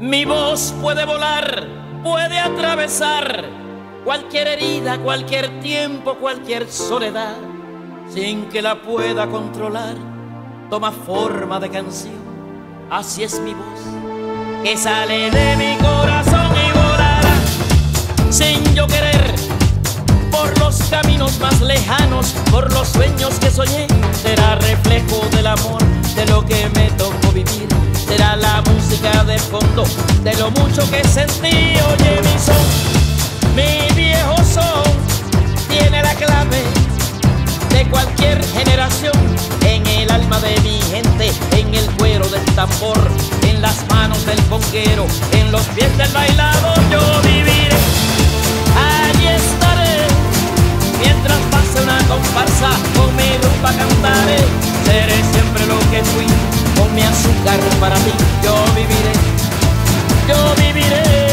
Mi voz puede volar, puede atravesar cualquier herida, cualquier tiempo, cualquier soledad, sin que la pueda controlar. Toma forma de canción, así es mi voz, que sale de mi corazón y volará sin yo querer por los caminos más lejanos, por los sueños que soñé. Será reflejo del amor, de lo que me tocó vivir. Será la música de fondo de lo mucho que sentí. Oye mi son, mi viejo son, tiene la clave de cualquier generación. En el alma de mi gente, en el cuero del tambor, en las manos del conguero, en los pies del bailador. Yo viviré, allí estaré, mientras pase una comparsa, con mi rumba cantaré. Seré siempre lo que fui, con mi azúcar para ti. Yo viviré, yo viviré.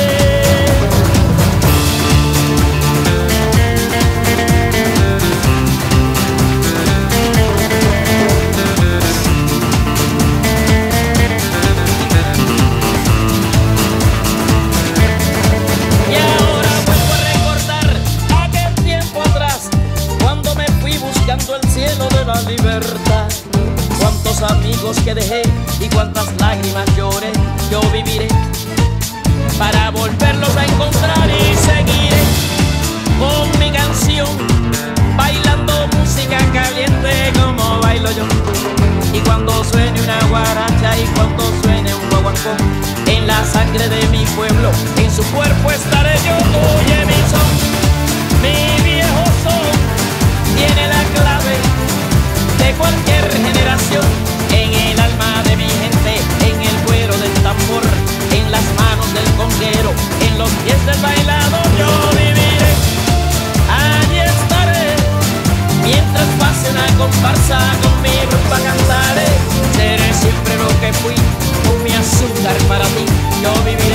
Y ahora vuelvo a recordar aquel tiempo atrás, cuando me fui buscando el cielo de la libertad. Cuántos amigos que dejé y cuántas lágrimas lloré. Yo viviré para volverlos a encontrar y seguiré con mi canción, bailando música caliente como bailo yo. Y cuando suene una guaracha y cuando suene un guaguancó, en la sangre de mi pueblo, en su cuerpo estaré yo. Oye mi son, mi viejo son, tiene la clave de cualquier generación. En el alma de mi gente, en el cuero del tambor, en las manos del conguero, en los pies del bailador. Yo viviré, allí estaré, mientras pase una comparsa, con mi rumba cantaré. Seré siempre lo que fui, con mi azúcar para ti. Yo viviré.